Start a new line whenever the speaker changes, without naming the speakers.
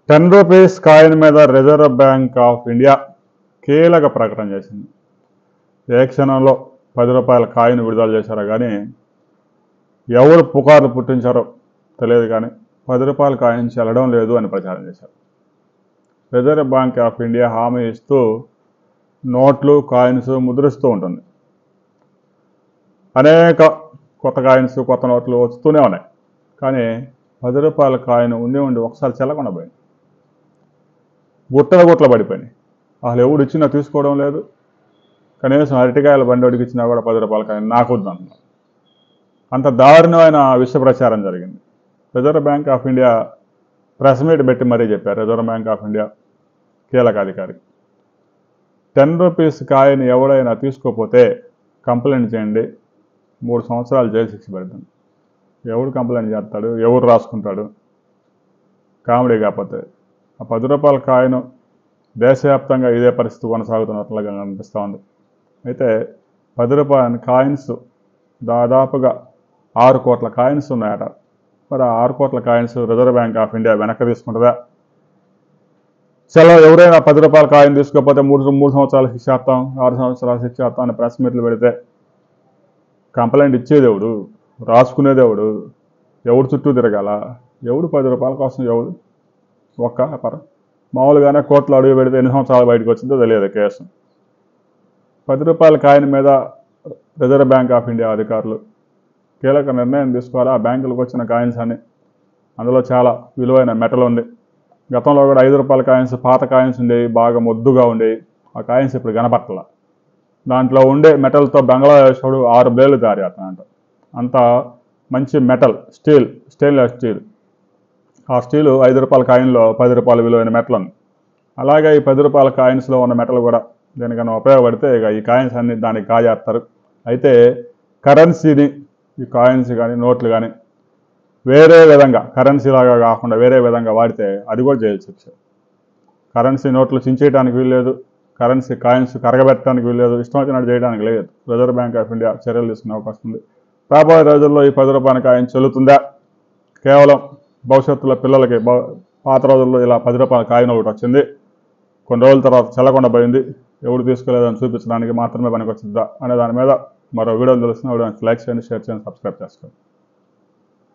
రూ. 10 కాయిన్ మీద reserve Bank of India కీలక ప్రకటన చేసింది. ఏ క్షణంలో రూ. 10 కాయిన్ విడుదల చేశారో కానీ ఎవరు పుకార్లు పుట్టించారో తెలియదు, కానీ రూ. 10 కాయిన్ చెల్లడం లేదు అని ప్రచారం చేశారు. రిజర్వ్ బ్యాంక్ ఆఫ్ ఇండియా హామీ ఇస్తూ నోట్లు, కాయిన్స్ ముద్రిస్తూ ఉంటుంది. అనేక కొత్త కాయిన్స్, కొత్త నోట్లు వస్తూనే ఉన్నాయి. కానీ రూ. 10 కాయిన్ ఉండి ఒకసారి చెల్లకుండా పోయింది. గుట్టలు పడిపోయినాయి. అసలు ఎవడు ఇచ్చినా తీసుకోవడం లేదు. కనీసం అరటికాయల బండికి ఇచ్చినా కూడా రూ. 10 కాయిన్ నాకు వద్దంటున్నారు. అంత దారుణమైన విష ప్రచారం జరిగింది. Reserve Bank of India press meet పెట్టి మరీ చెప్పారు. రిజర్వ్ బ్యాంక్ ఆఫ్ ఇండియా కీలక అధికారి, రూ. 10 కాయిన్ ఎవడైనా తీసుకోకపోతే కంప్లైంట్ చేయండి, 3 సంవత్సరాలు జైలు శిక్ష పెడతాను. ఎవడు కంప్లైంట్ చేస్తాడు, ఎవరు రాసుకుంటాడు? కామెడీ కాకపోతే ఆ రూ. 10 కాయిన్ దేశవ్యాప్తంగా ఇదే పరిస్థితి కొనసాగుతున్నట్లుగా అనిపిస్తూ ఉంది. అయితే రూ. 10 కాయిన్స్ దాదాపుగా 6 కోట్ల కాయిన్స్ ఉన్నాయట. మరి ఆ 6 కోట్ల coins Reserve Bank of India వెనక్కి తీసుకుంటుందా? ఎవరైనా రూ. 10 కాయిన్ తీసుకోకపోతే 3 సంవత్సరాలు శిక్ష వేస్తాం, 6 సంవత్సరాలు శిక్ష వేస్తాం అని ప్రెస్ మీట్లు పెడితే కంప్లైంట్ ఇచ్చేది ఎవడు, రాసుకునేది ఎవడు చుట్టూ తిరగాల? ఎవడు రూ. 10 కోసం ఎవడు ఒక్క వ్యాపారం? మామూలుగానే కోర్టులో అడుగు పెడితే ఎన్ని సంవత్సరాలు బయటకు వచ్చిందో తెలియదు కేసు. రూ. 10 కాయిన్ మీద రిజర్వ్ బ్యాంక్ ఆఫ్ ఇండియా అధికారులు కీలక నిర్ణయం తీసుకోవాలి. ఆ బ్యాంకులకు వచ్చిన కాయిన్స్ అని అందులో చాలా విలువైన మెటల్ ఉంది. గతంలో కూడా రూ. 5 కాయిన్స్, పాత కాయిన్స్ ఉండేవి, బాగా మొద్దుగా ఉండేవి. ఆ కాయిన్స్ ఇప్పుడు కనపట్ల. దాంట్లో ఉండే మెటల్తో బంగ్లాదేశ్ 6 బ్లేడ్లు తయారు చేస్తానంట. అంత మంచి మెటల్, స్టెయిన్లెస్ స్టీల్. ఆ స్టీలు రూ. 5 కాయిన్లో రూ. 10 విలువైన మెటల్ ఉంది. అలాగే ఈ రూ. 10 కాయిన్స్లో ఉన్న మెటల్ కూడా దేనికన్నా ఉపయోగపడితే ఇక ఈ కాయిన్స్ అన్ని దానికి కాజేస్తారు. అయితే కరెన్సీని, ఈ కాయిన్స్ కానీ నోట్లు కానీ వేరే విధంగా, కరెన్సీ లాగా కాకుండా వేరే విధంగా వాడితే అది కూడా జైలు శిక్ష. కరెన్సీ నోట్లు చించేయడానికి వీల్లేదు, కరెన్సీ కాయిన్స్ కరగబెట్టడానికి వీల్లేదు, ఇష్టం వచ్చినట్టు చేయడానికి లేదు. రిజర్వ్ బ్యాంక్ ఆఫ్ ఇండియా చర్యలు తీసుకునే అవకాశం ఉంది. రాబోయే రోజుల్లో ఈ రూ. 10 కాయిన్ చెల్లుతుందా? కేవలం భవిష్యత్తులో పిల్లలకి పాత రోజుల్లో ఇలా రూ. 10 కాయిన్ ఒకటి వచ్చింది, కొన్ని రోజుల తర్వాత చెల్లకుండా పోయింది, ఎవరు తీసుకోలేదని చూపించడానికి మాత్రమే పనికొచ్చిందా అనే దాని మీద మరో వీడియోలు తెలుస్తున్న వీడియోని లైక్ చేయండి, షేర్ చేయండి, సబ్స్క్రైబ్ చేసుకోండి.